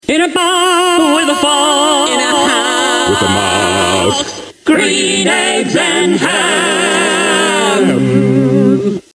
In a box with a fork. In a house with a mouse. Green eggs and ham.